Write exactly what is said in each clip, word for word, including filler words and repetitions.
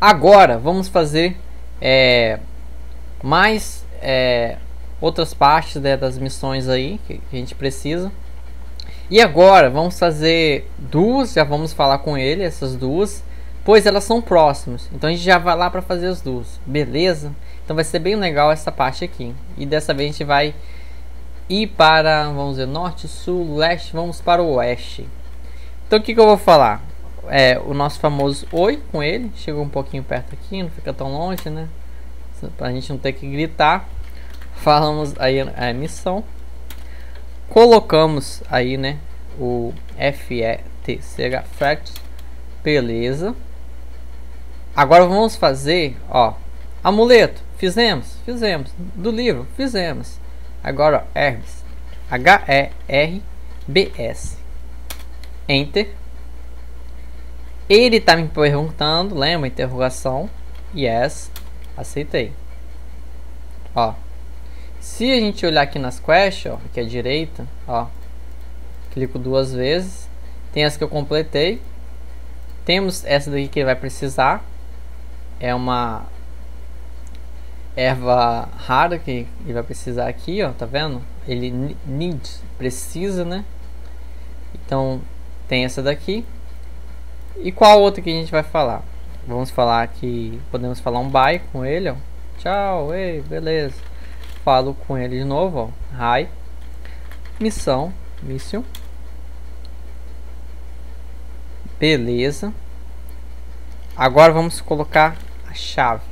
Agora vamos fazer é, mais é, outras partes, né, das missões aí que a gente precisa. E agora vamos fazer duas, já vamos falar com ele, essas duas, pois elas são próximas. Então a gente já vai lá para fazer as duas, beleza? Então vai ser bem legal essa parte aqui. E dessa vez a gente vai ir para, vamos ver, norte, sul, leste, vamos para o oeste. Então o que, que eu vou falar? É o nosso famoso oi com ele. Chegou um pouquinho perto aqui, não fica tão longe, né? Pra gente não ter que gritar. Falamos aí a missão. Colocamos aí, né, o F E T C Fact, beleza. Agora vamos fazer, ó, amuleto, fizemos, fizemos, do livro, fizemos. Agora, ó, Herbs, H E R B S, Enter. Ele tá me perguntando, lembra, interrogação, yes, aceitei. Ó, se a gente olhar aqui nas quests, ó, aqui à direita, ó, clico duas vezes, tem as que eu completei, temos essa daqui que ele vai precisar, é uma erva rara que ele vai precisar aqui, ó, tá vendo? Ele needs, precisa, né? Então tem essa daqui. E qual outra que a gente vai falar? Vamos falar que podemos falar um bye com ele, ó. Tchau, ei, beleza. Falo com ele de novo, ó. Hi. Missão, mission. Beleza. Agora vamos colocar a chave.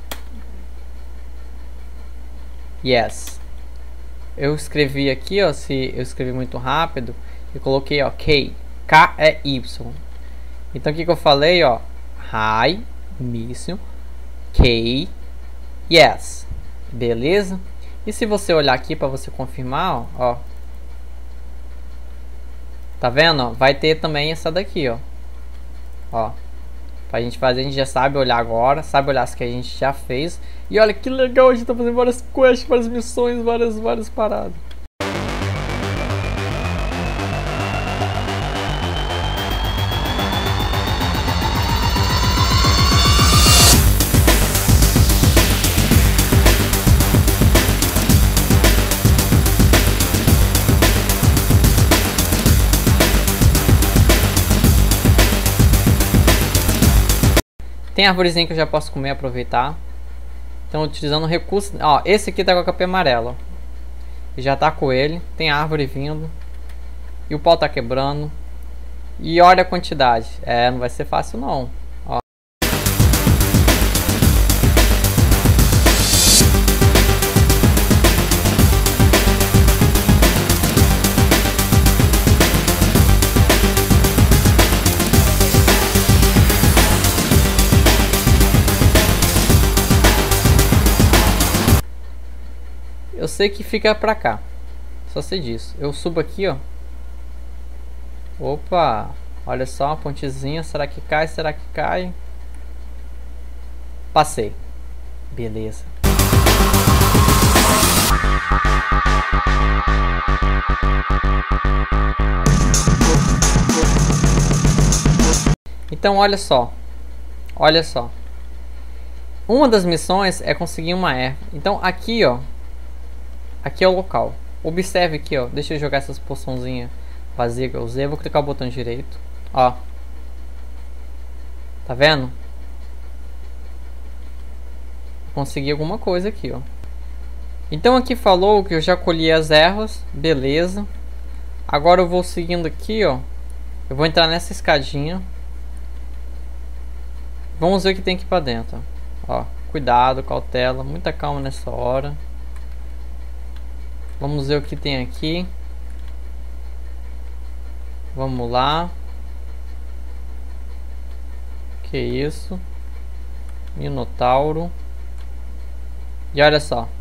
Yes. Eu escrevi aqui, ó, se eu escrevi muito rápido, eu coloquei, ó, K. K é Y. Então o que que eu falei, ó? Hi, mission, K, yes. Beleza? E se você olhar aqui para você confirmar, ó, ó, tá vendo, ó? Vai ter também essa daqui, ó. Ó, pra gente fazer, a gente já sabe olhar agora, sabe olhar as que a gente já fez. E olha que legal, a gente tá fazendo várias quests, várias missões, várias, várias paradas. Tem arvorezinha que eu já posso comer, aproveitar. Então utilizando recursos. Ó, esse aqui tá com a capinha amarela. Já tá com ele. Tem árvore vindo. E o pau tá quebrando. E olha a quantidade. É, não vai ser fácil não. Ó. Eu sei que fica pra cá. Só sei disso. Eu subo aqui, ó. Opa! Olha só, uma pontezinha. Será que cai? Será que cai? Passei. Beleza. Então, olha só. Olha só. Uma das missões é conseguir uma erva. Então, aqui, ó. Aqui é o local. Observe aqui, ó. Deixa eu jogar essas poçãozinhas vazias que eu usei. Eu vou clicar o botão direito. Ó. Tá vendo? Consegui alguma coisa aqui, ó. Então aqui falou que eu já colhi as ervas. Beleza. Agora eu vou seguindo aqui, ó. Eu vou entrar nessa escadinha. Vamos ver o que tem aqui pra dentro. Ó. Cuidado, cautela. Muita calma nessa hora. Vamos ver o que tem aqui. Vamos lá. Que isso? Minotauro. E olha só.